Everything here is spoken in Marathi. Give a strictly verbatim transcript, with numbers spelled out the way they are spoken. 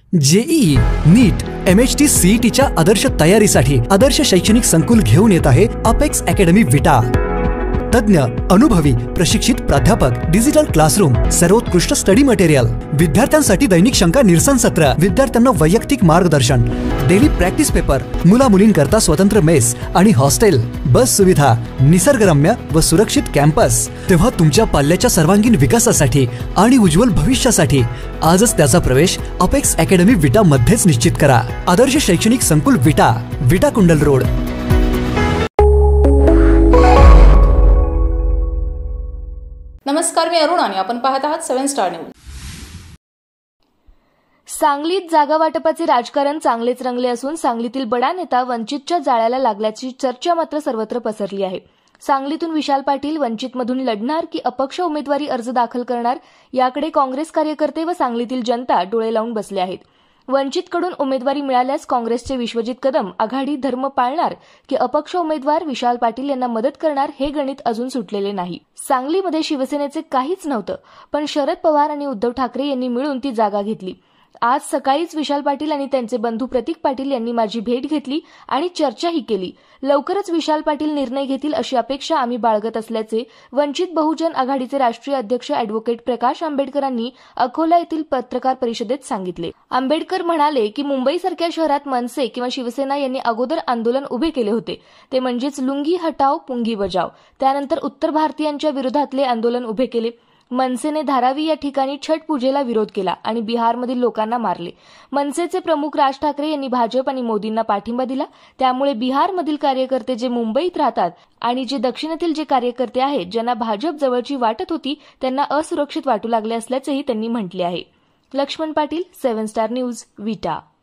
जेईई, नीट, एमएचटी, सीईटीच्या आदर्श तयारीसाठी आदर्श शैक्षणिक संकुल घेऊन येत आहे अपेक्स अकॅडमी विटा। तज्ञ, अनुभवी, प्रशिक्षित प्राध्यापक, डिजिटल क्लासरूम, सर्वोत्कृष्ट स्टडी मटेरियल, विद्यार्थ्यांसाठी दैनिक शंका निरसन सत्र, विद्यार्थ्यांना वैयक्तिक मार्गदर्शन, डेली प्रॅक्टिस पेपर, मुला मुलींकरता स्वतंत्र मेस आणि हॉस्टेल, बस सुविधा, निसर्गरम्य व सुरक्षित कॅम्पस। तेव्हा तुमच्या पाल्याच्या सर्वांगीण विकासासाठी आणि उज्ज्वल भविष्यासाठी आजच त्याचा प्रवेश अपेक्स अकॅडमी विटा मध्येच निश्चित करा। आदर्श शैक्षणिक संकुल विटा, विटा कुंडल रोड। नमस्कार, मी अरुण आणि आपण पाहत आहात सेवन स्टार न्यूज। सांगलीत जागा वाटपाचे राजकारण चांगलेच रंगले असून सांगलीतील बडा नेता वंचितच्या जाळ्याला लागल्याची चर्चा मात्र सर्वत्र पसरली आहे। सांगलीतून विशाल पाटील वंचितमधून लढणार की अपक्ष उमेदवारी अर्ज दाखल करणार याकडे काँग्रेस कार्यकर्ते व सांगलीतील जनता डोळे लावून बसले आहेत। वंचितकडून उमेदवारी मिळाल्यास काँग्रेसचे विश्वजित कदम आघाडी धर्म पाळणार की अपक्ष उमेदवार विशाल पाटील यांना मदत करणार हे गणित अजून सुटलेले नाही। सांगलीमध्ये शिवसेनेचे काहीच नव्हतं, पण शरद पवार आणि उद्धव ठाकरे यांनी मिळून ती जागा घेतली। आज सकाळीच विशाल पाटील आणि त्यांचे बंधू प्रतीक पाटील यांनी माझी भेट घेतली आणि चर्चाही केली। लवकरच विशाल पाटील निर्णय घेतील अशी अपेक्षा आम्ही बाळगत असल्याचे वंचित बहुजन आघाडीचे राष्ट्रीय अध्यक्ष अॅडव्होकेट प्रकाश आंबेडकरांनी अकोला येथील पत्रकार परिषदेत सांगितले। आंबेडकर म्हणाले की मुंबईसारख्या शहरात मनसे किंवा शिवसेना यांनी अगोदर आंदोलन उभे केले होते, ते म्हणजेच लुंगी हटाव पुंगी बजाव। त्यानंतर उत्तर भारतीयांच्या विरोधातले आंदोलन उभे केले। मनसेने धारावी या ठिकाणी छठ पूजेला विरोध केला आणि बिहारमधील लोकांना मारले। मनसेचे प्रमुख राज ठाकरे यांनी भाजप आणि मोदींना पाठिंबा दिला, त्यामुळे बिहारमधील कार्यकर्ते जे मुंबईत राहतात आणि जे दक्षिणेतील जे कार्यकर्ते आहेत ज्यांना भाजप जवळची वाटत होती त्यांना असुरक्षित वाटू लागले असल्याचेही त्यांनी म्हटले आहे। Laxman Patil, seven star news, विटा।